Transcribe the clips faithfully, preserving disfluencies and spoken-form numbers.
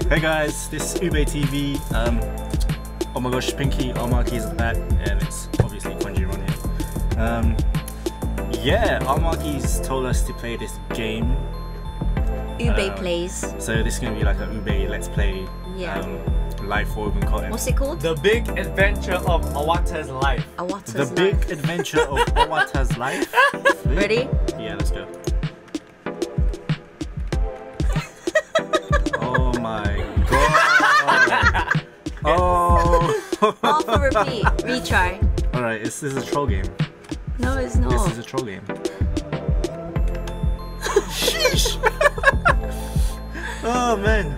Hey guys, this is Ube T V. Um, oh my gosh, Pinky Armaki is back, and it's obviously Konjiro on here. Um, yeah, Armaki's told us to play this game. Ube um, plays. So this is gonna be like a Ube Let's Play. Yeah. Um, live for Open Cotton. What's it called? The Big Adventure of Awata's Life. Awata's The life. Big Adventure of Awata's Life. Ready? Yeah, let's go. Oh my god. Oh. All for repeat. Retry. Alright, this is a troll game. No, it's not. This is a troll game. Sheesh! Oh man.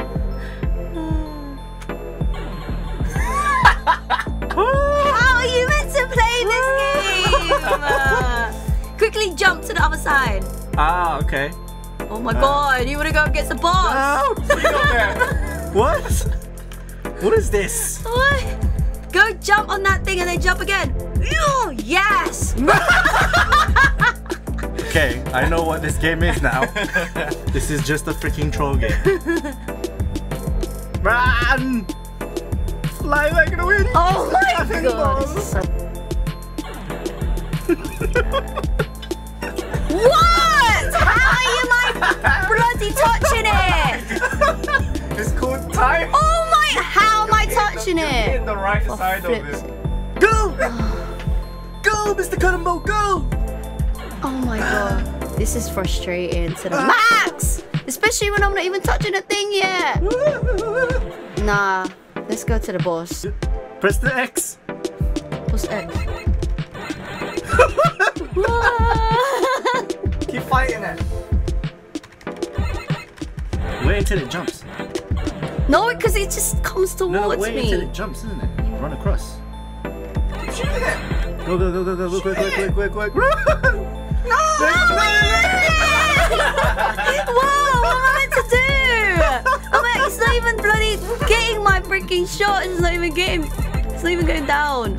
How are you meant to play this game? Uh, quickly jump to the other side. Ah, okay. Oh my Uh, god, you wanna go against the boss? No! What? What is this? What? Go jump on that thing and then jump again. Ew, yes! Okay, I know what this game is now. This is just a freaking troll game. Run! Fly like the wind! Oh my Nothing god. balls. So... What? How are you my bloody touching it? It's called time. Oh my, how am I touching it? Hit the right For side of flips. it. Go! Go, Mister Cotton Ball, go! Oh my god. This is frustrating to the max! Especially when I'm not even touching the thing yet. Nah, let's go to the boss. Press the X. What's X? Keep fighting it. Wait until it jumps. No, because it just comes towards No, no, wait me. until it jumps, isn't it? You run across. Keep shooting it. Go, go, go, go, go, go, quick, quick, quick, quick, quick, run! No! Whoa, what am I meant to do? I'm like, it's not even bloody getting my freaking shot. It's not even getting, it's not even going down.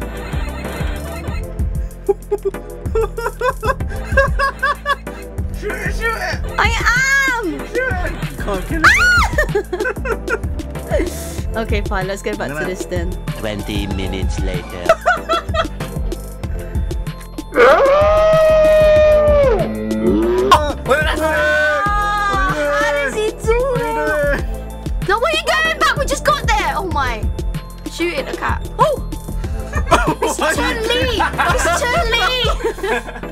Shoot it, shoot it. I am! You can't kill it. Okay, fine, let's go back No, to no. this then. Twenty minutes later. How does he do it? No, where are you going back? We just got there. Oh my. Shoot it, the cat. Oh! It's Chun-Li! It's Chun-Li!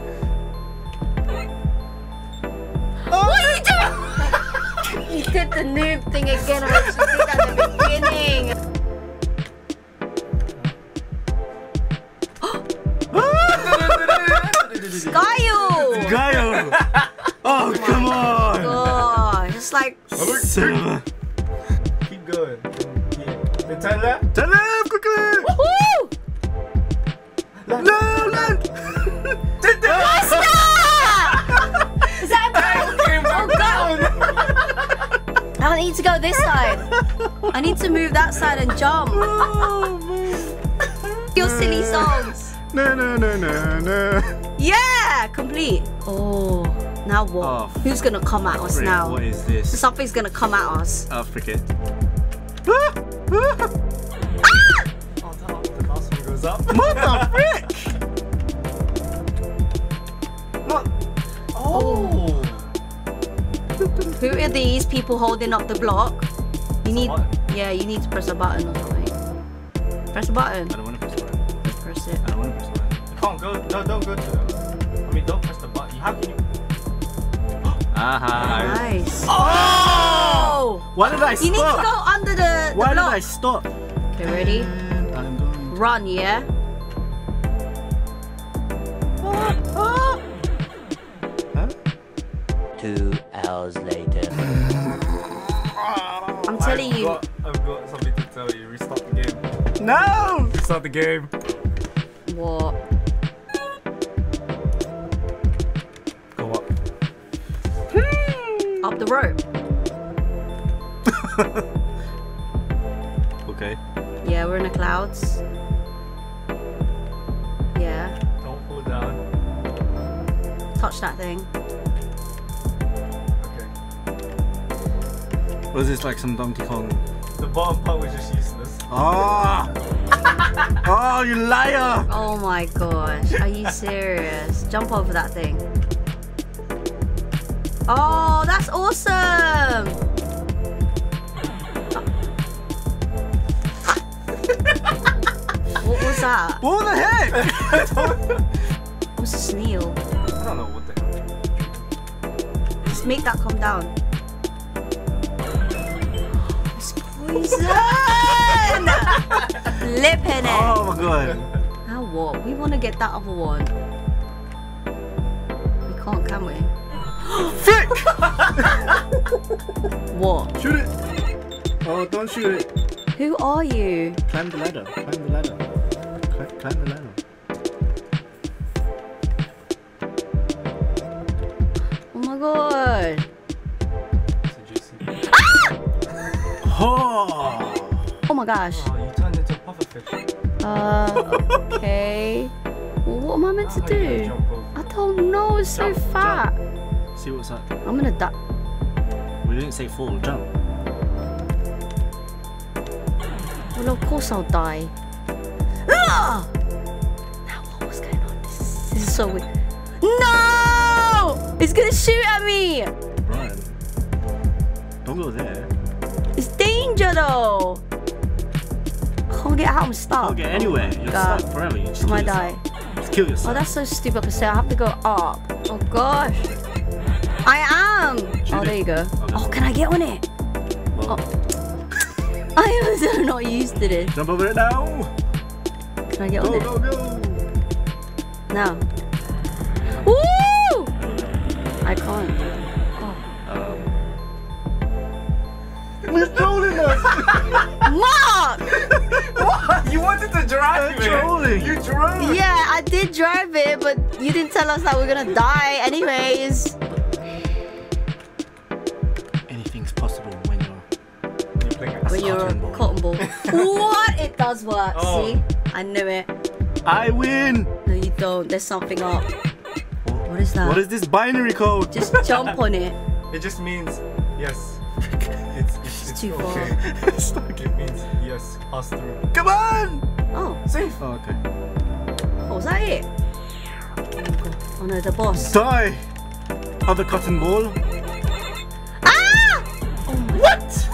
What are you doing? You did the noob thing again. I just did that at the beginning. Gaio! Gaio! Oh, come on! Oh, it's like... Silver. Keep going. Yeah. Then turn left. Turn left, quickly! Woo! No, land! What's that? Is that a oh god! I need to go this side. I need to move that side and jump. Oh, man. Your silly songs. No, no, no, no, no. Yeah, complete. Oh, now what? Oh, Who's gonna come at us Frick, now? what is this? Something's gonna come at us. Oh, frick it. Oh, the, the last one goes up. What the frick? What? Oh. Who are these people holding up the block? You need, button. yeah, you need to press a button or something. Press a button. I don't want to press the button. Just press it. I don't want to press the button. You can't go. No, don't go to them. I mean, don't press the button. How can you? Aha. Nice. Oh! Why did I stop? You need to go under the, the Why block. did I stop? Okay, ready? And I'm going. Run, yeah? Huh? Two hours later. I'm telling I've you. Got, I've got something to tell you. Restart the game. No! Restart the game. What? Go up. Up the rope. Okay. Yeah, we're in the clouds. Yeah. Don't fall down. Touch that thing. Okay. Was this like some Donkey Kong? The bottom part was just useless. Oh! Oh, you liar! Oh my gosh, are you serious? Jump over that thing. Oh, that's awesome! What was that? What the heck? What's a snail? I don't know what the hell. Just make that come down. It's poison! Lip in it. Oh my god. Now what? We want to get that other one. We can't, can we? Frick! What? Shoot it! Oh, don't shoot it. Who are you? Climb the ladder. Climb the ladder. Climb, climb the ladder. Oh my god. It's a juicy. Oh! Oh my gosh. Oh, you turned into a pufferfish. Uh, okay. Well, what am I meant to How you gonna do? jump over? I don't know, it's so Jump, fat. See what's up. I'm gonna die. We didn't say fall, jump. Well, of course I'll die. Ah! Now what was going on? This is, this is so weird. No! It's gonna shoot at me! Run. Don't go there. It's danger though! I can't get out, I'm stuck. Don't get anywhere. You're God. stuck forever. You just I kill might yourself. die. Just kill Oh, yourself. that's so stupid because I have to go up. Oh gosh. I am! Shoot Oh, there it. you go. Okay. Oh, can I get on it? Well, Oh. I am so not used to this. jump over it now. Can I get on Go, it? go, go. Now. Woo! I can't. Oh. Um. We're trolling us. Mark! What? You wanted to drive They're it. trolling. You drove. Yeah, I did drive it, but you didn't tell us that we're gonna die anyways. Anything's possible when you're. You're playing it. When you're a cotton ball. What? It does work. Oh. See? I knew it. I win. No, you don't. There's something up. What is that? What is this binary code? Just jump on it. It just means yes. It's, it's, it's too okay. Stuck. It means yes. Pass through. Come on. Oh, Safe. Oh, okay. what was that it? Oh, God. Oh no, the boss. Die. Other cotton ball. Ah! Oh my What?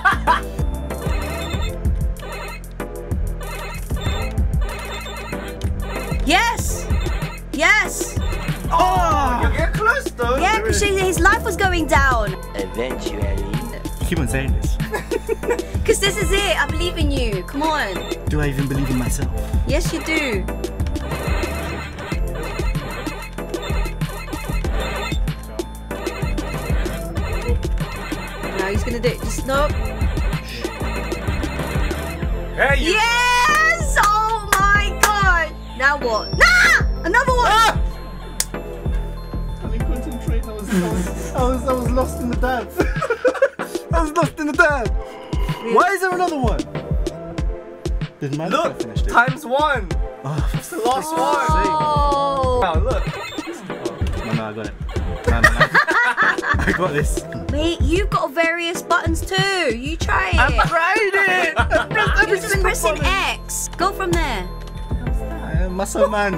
Yes! Yes! Oh! You get close though. Yeah, because his life was going down. Eventually. You keep on saying this. Because this is it. I believe in you. Come on. Do I even believe in myself? Yes, you do. Now he's gonna do it. Just no. Hey, you. Yes! Oh my god! Now what? Nah! Another one! Ah! I mean, concentrate. I was, I was, I was, I was lost in the dance. I was lost in the dance. Why is there another one? Did my Look, finished it? times one. Oh, It's the last one. Oh. Now look. no, no, I got it. No, no, no. I got this. Wait, you've got various buttons too. You try it. I tried it. I pressed every You're just single pressing button. X. Go from there. I am muscle man.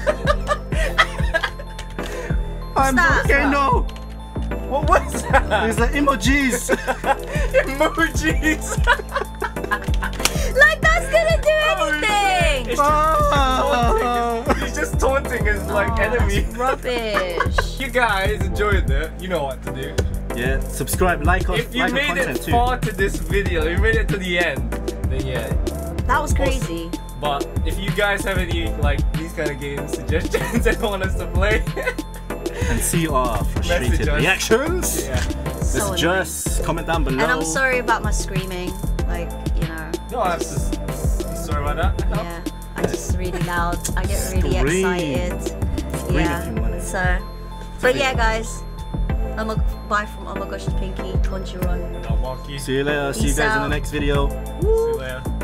I'm that? volcano. What was that? It's the emojis. Emojis. Like that's gonna do anything. It's Oh. just, he's just taunting his like Oh, enemy. that's rubbish. You guys enjoyed it. You know what to do. Yeah, subscribe, like us, If you like our made content it too. far to this video, you made it to the end, then yeah. That was crazy. But if you guys have any like these kind of game suggestions and want us to play, And see our frustrated Message us. reactions. yeah. So Just, annoying. just comment down below. And I'm sorry about my screaming. Like, you know. No, I'm just sorry about that. Yeah. I'm just really loud. I get really Scream. excited. Scream Yeah. if you want it. So, but yeah, guys. I'm a bye from Oh My Gosh It's Pinky. Conjuron. And I'll mark you. See See you later. See you Peace guys in out. the next video. you later.